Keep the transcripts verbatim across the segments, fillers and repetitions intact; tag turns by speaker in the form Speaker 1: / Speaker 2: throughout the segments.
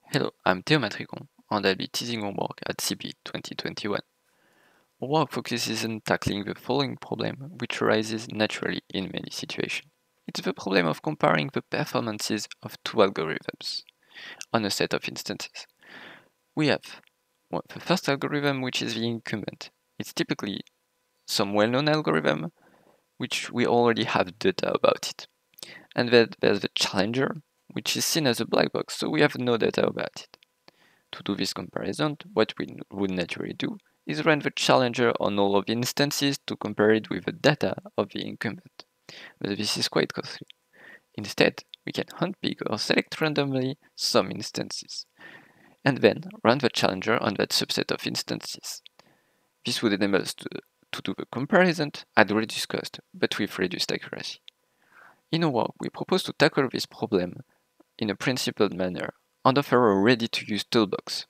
Speaker 1: Hello, I'm Theo Matricon, and I'll be teasing our work at C P twenty twenty-one. Our work focuses on tackling the following problem, which arises naturally in many situations. It's the problem of comparing the performances of two algorithms on a set of instances. We have well, the first algorithm, which is the incumbent. It's typically some well-known algorithm, which we already have data about it. And then there's the challenger, which is seen as a black box, so we have no data about it. To do this comparison, what we would naturally do is run the challenger on all of the instances to compare it with the data of the incumbent. But this is quite costly. Instead, we can handpick or select randomly some instances, and then run the challenger on that subset of instances. This would enable us to, to do the comparison at reduced cost, but with reduced accuracy. In our work, we propose to tackle this problem in a principled manner and offer a ready-to-use toolbox.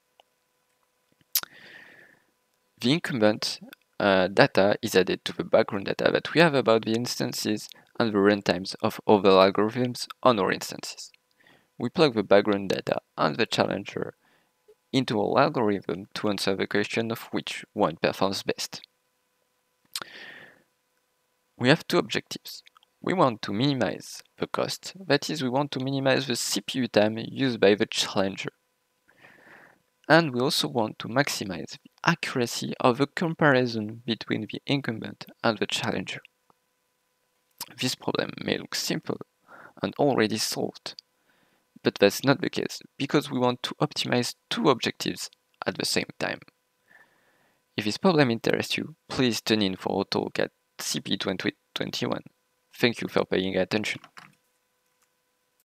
Speaker 1: The incumbent uh, data is added to the background data that we have about the instances and the runtimes of other algorithms on our instances. We plug the background data and the challenger into our algorithm to answer the question of which one performs best. We have two objectives. We want to minimize the cost, that is, we want to minimize the C P U time used by the challenger. And we also want to maximize the accuracy of the comparison between the incumbent and the challenger. This problem may look simple and already solved, but that's not the case because we want to optimize two objectives at the same time. If this problem interests you, please tune in for our talk at C P twenty twenty-one. Thank you for paying attention.